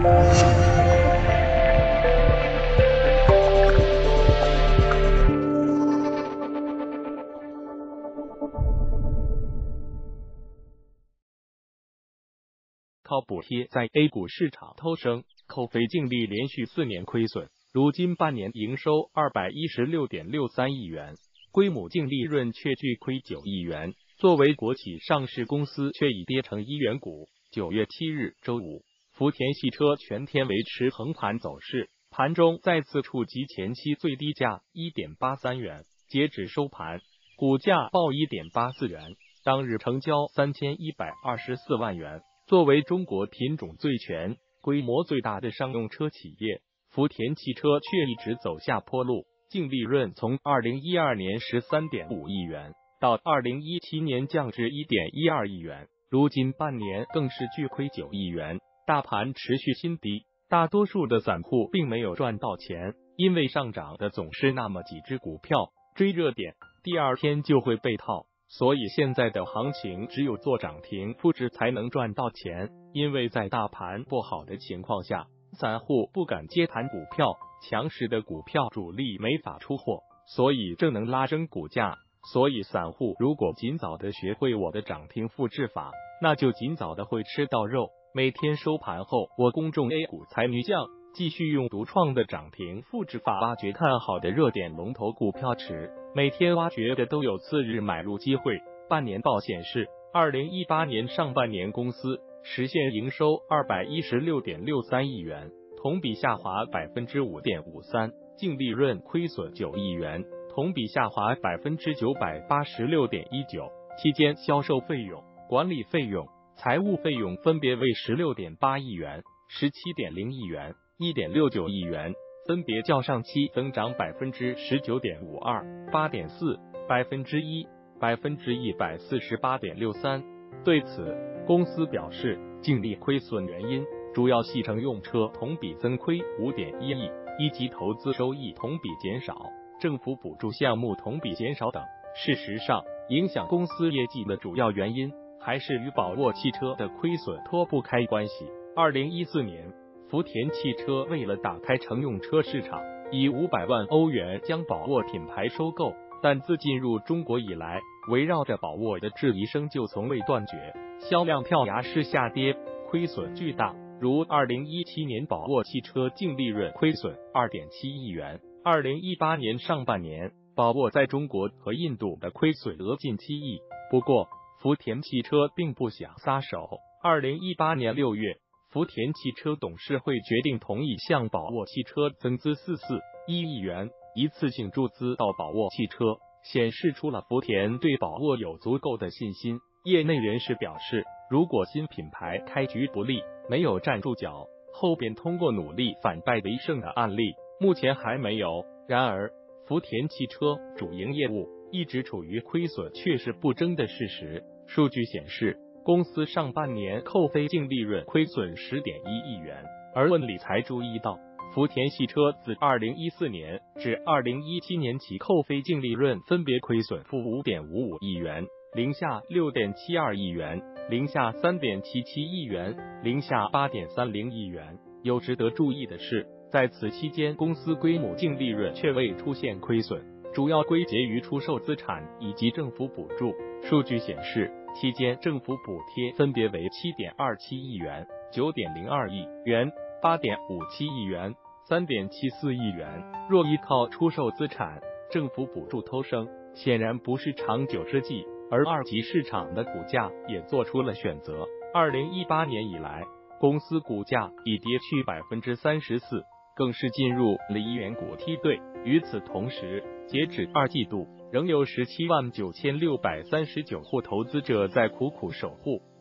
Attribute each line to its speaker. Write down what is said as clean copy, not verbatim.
Speaker 1: 靠补贴在 A 股市场偷生，扣非净利连续4年亏损，如今半年营收216.63亿元，归母净利润却巨亏9亿元。作为国企上市公司，却已跌成1元股。9月7日周五，福田汽车全天维持横盘走势，盘中再次触及前期最低价 1.83 元，截止收盘，股价报 1.84 元，当日成交3124万元。作为中国品种最全、规模最大的商用车企业，福田汽车却一直走下坡路，净利润从2012年13.5亿元到2017年降至1.12亿元，如今半年更是巨亏9亿元，大盘持续新低，大多数的散户并没有赚到钱，因为上涨的总是那么几只股票，追热点，第二天就会被套。所以现在的行情只有做涨停复制才能赚到钱，因为在大盘不好的情况下，散户不敢接盘股票，强势的股票主力没法出货，所以这能拉升股价。所以散户如果尽早的学会我的涨停复制法，那就尽早的会吃到肉。每天收盘后，我公众 A 股才女将继续用独创的涨停复制法挖掘看好的热点龙头股票池，每天挖掘的都有次日买入机会。半年报显示，2018年上半年公司实现营收216.63亿元，同比下滑 5.53%， 净利润亏损9亿元，同比下滑 986.19%。期间销售费用、管理费用、财务费用分别为 16.8亿元、17.0亿元、1.69亿元，分别较上期增长 19.52%、8.4%、1%、148.63%。对此，公司表示，净利亏损原因主要系乘用车同比增亏 5.1亿，一级投资收益同比减少，政府补助项目同比减少等。事实上，影响公司业绩的主要原因还是与宝沃汽车的亏损脱不开关系。2014年，福田汽车为了打开乘用车市场，以500万欧元将宝沃品牌收购，但自进入中国以来，围绕着宝沃的质疑声就从未断绝，销量跳崖式下跌，亏损巨大。如2017年宝沃汽车净利润亏损 2.7 亿元，2018年上半年宝沃在中国和印度的亏损额近7亿。不过，福田汽车并不想撒手。2018年6月，福田汽车董事会决定同意向宝沃汽车增资44.1亿元，一次性注资到宝沃汽车，显示出了福田对宝沃有足够的信心。业内人士表示，如果新品牌开局不利，没有站住脚，后边通过努力反败为胜的案例，目前还没有。然而，福田汽车主营业务一直处于亏损却是不争的事实。数据显示，公司上半年扣非净利润亏损 10.1 亿元。而问理财注意到，福田汽车自2014年至2017年起扣非净利润分别亏损负 5.55 亿元、零下 6.72 亿元、零下 3.77 亿元、零下 8.30 亿元。有值得注意的是，在此期间，公司归母净利润却未出现亏损，主要归结于出售资产以及政府补助。数据显示，期间政府补贴分别为 7.27 亿元、9.02 亿元、8.57 亿元、3.74 亿元。若依靠出售资产、政府补助偷生，显然不是长久之计。而二级市场的股价也做出了选择。2018年以来，公司股价已跌去 34%， 更是进入了1元股梯队。与此同时，截止2季度，仍有179639户投资者在苦苦守护。